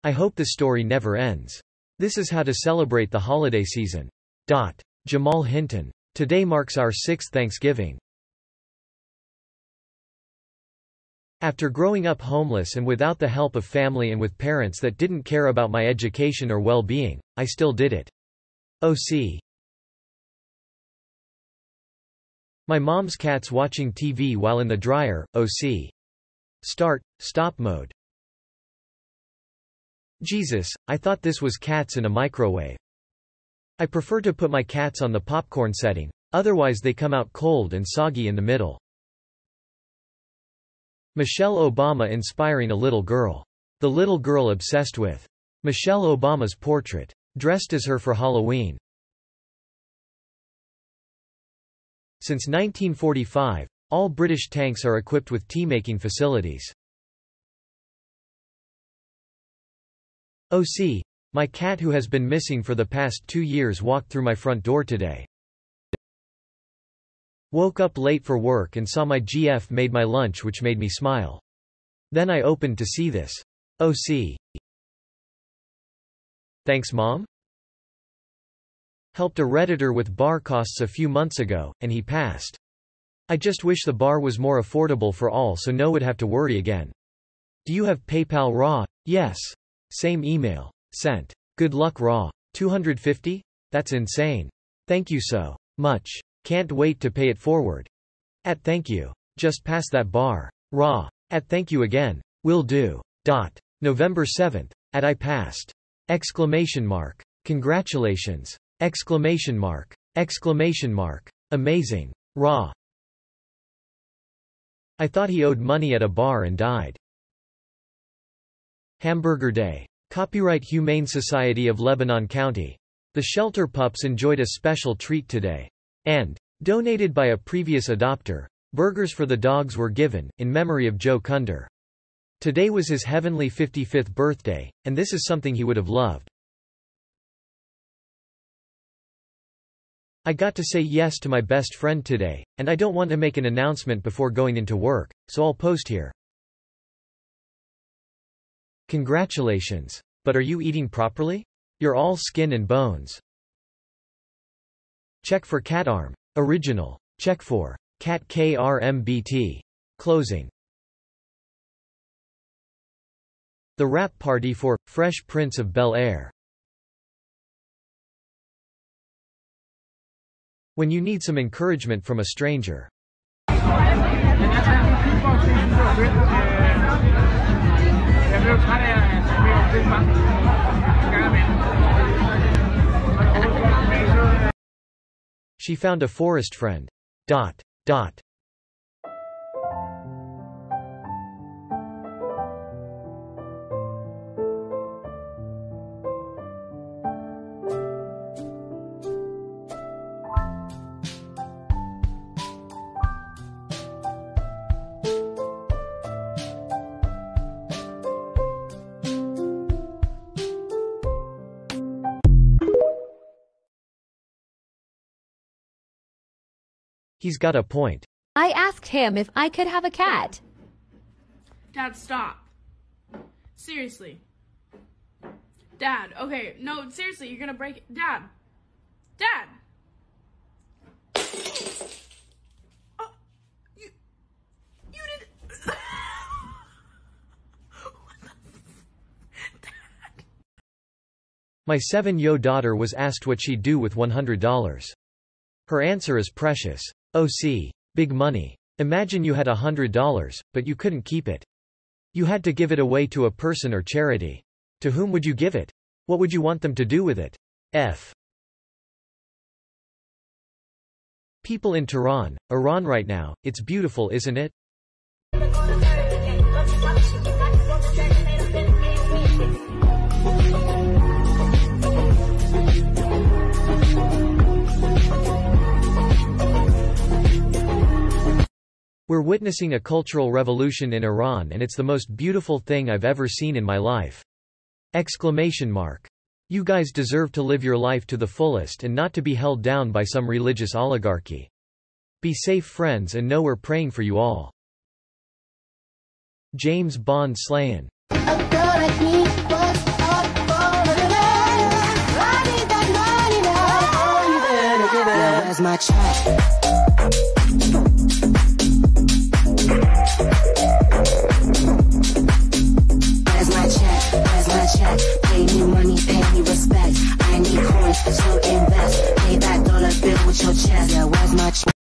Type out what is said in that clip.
I hope the story never ends. This is how to celebrate the holiday season. Jamal Hinton. Today marks our 6th Thanksgiving. After growing up homeless and without the help of family and with parents that didn't care about my education or well-being, I still did it. OC. My mom's cat's watching TV while in the dryer. OC. Stop mode. Jesus, I thought this was cats in a microwave. I prefer to put my cats on the popcorn setting, otherwise they come out cold and soggy in the middle. Michelle Obama inspiring a little girl. The little girl obsessed with Michelle Obama's portrait. Dressed as her for Halloween. Since 1945, all British tanks are equipped with tea-making facilities. OC. My cat who has been missing for the past 2 years walked through my front door today. Woke up late for work and saw my GF made my lunch, which made me smile. Then I opened to see this. OC. Thanks Mom? Helped a Redditor with bar costs a few months ago, and he passed. I just wish the bar was more affordable for all so no would have to worry again. Do you have PayPal Raw? Yes. Same email. Sent. Good luck Raw. 250? That's insane. Thank you so much. Can't wait to pay it forward. Thank you. Just pass that bar. Raw. Thank you again. Will do. November 7th. I passed. Exclamation mark. Congratulations. Exclamation mark. Exclamation mark. Amazing. Raw. I thought he owed money at a bar and died. Hamburger Day. Copyright Humane Society of Lebanon County. The shelter pups enjoyed a special treat today. And, donated by a previous adopter, burgers for the dogs were given, in memory of Joe Kunder. Today was his heavenly 55th birthday, and this is something he would have loved. I got to say yes to my best friend today, and I don't want to make an announcement before going into work, so I'll post here. Congratulations. But are you eating properly? You're all skin and bones. Check for cat arm. Original. Check for cat KRMBT. Closing. The wrap party for Fresh Prince of Bel-Air. When you need some encouragement from a stranger. She found a forest friend. He's got a point. I asked him if I could have a cat. Dad, stop. Seriously. Dad, okay, no, seriously, you're gonna break it. Dad. Dad. Oh, you did. Dad. My 7-year-old daughter was asked what she'd do with $100. Her answer is precious. OC. Big money. Imagine you had $100, but you couldn't keep it. You had to give it away to a person or charity. To whom would you give it? What would you want them to do with it? F. People in Tehran, Iran right now, it's beautiful, isn't it? We're witnessing a cultural revolution in Iran and it's the most beautiful thing I've ever seen in my life. Exclamation mark. You guys deserve to live your life to the fullest and not to be held down by some religious oligarchy. Be safe friends and know we're praying for you all. James Bond Slayan. my check? Where's my check? Where's my check? Pay me money, pay me respect. I need coins to invest. Pay that dollar bill with your chest. Yeah, where's my check?